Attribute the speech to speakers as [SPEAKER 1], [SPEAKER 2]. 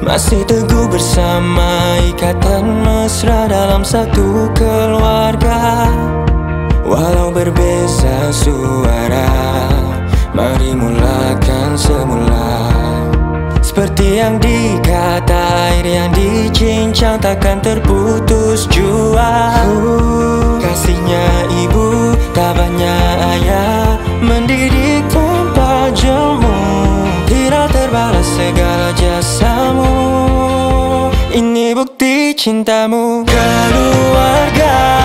[SPEAKER 1] masih teguh bersama ikatan mesra dalam satu keluarga. Walau berbeza suara, mari mulakan semula. Seperti yang dikata, air yang dicincang takkan terputus jua. Kasihnya ibu, tabahnya ayah, mendidik tanpa jemu, tidak terbalas segala jasamu. Ini bukti cintamu. Keluarga